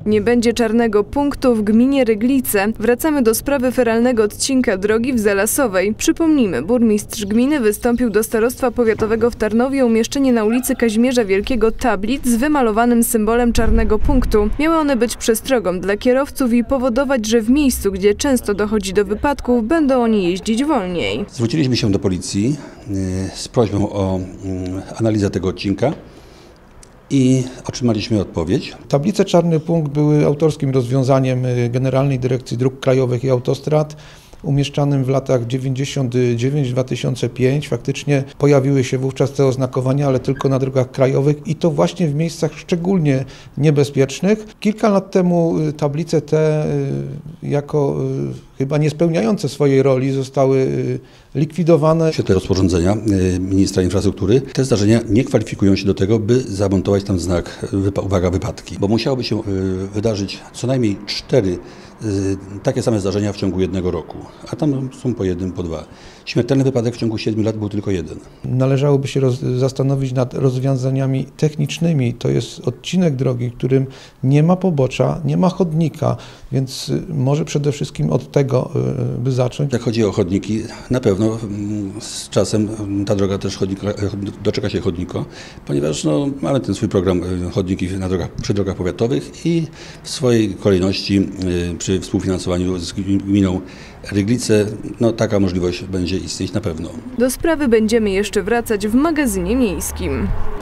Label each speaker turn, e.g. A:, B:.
A: Nie będzie czarnego punktu w gminie Ryglice. Wracamy do sprawy feralnego odcinka drogi w Zalasowej. Przypomnijmy, burmistrz gminy wystąpił do starostwa powiatowego w Tarnowie o umieszczenie na ulicy Kazimierza Wielkiego tablic z wymalowanym symbolem czarnego punktu. Miały one być przestrogą dla kierowców i powodować, że w miejscu, gdzie często dochodzi do wypadków, będą oni jeździć wolniej.
B: Zwróciliśmy się do policji z prośbą o analizę tego odcinka i otrzymaliśmy odpowiedź.
C: Tablice Czarny Punkt były autorskim rozwiązaniem Generalnej Dyrekcji Dróg Krajowych i Autostrad, umieszczanym w latach 99-2005. Faktycznie pojawiły się wówczas te oznakowania, ale tylko na drogach krajowych i to właśnie w miejscach szczególnie niebezpiecznych. Kilka lat temu tablice te jako chyba nie spełniające swojej roli zostały likwidowane.
B: W świetle rozporządzenia ministra infrastruktury te zdarzenia nie kwalifikują się do tego, by zamontować tam znak uwaga wypadki, bo musiałoby się wydarzyć co najmniej 4 takie same zdarzenia w ciągu 1 roku, a tam są po 1, po 2. Śmiertelny wypadek w ciągu 7 lat był tylko 1.
C: Należałoby się zastanowić nad rozwiązaniami technicznymi. To jest odcinek drogi, w którym nie ma pobocza, nie ma chodnika, więc może przede wszystkim od tego by zacząć. Jak
B: chodzi o chodniki, na pewno z czasem ta droga też doczeka się chodnika, ponieważ mamy ten swój program chodniki przy drogach powiatowych i w swojej kolejności przy współfinansowaniu z gminą Ryglice taka możliwość będzie istnieć na pewno.
A: Do sprawy będziemy jeszcze wracać w magazynie miejskim.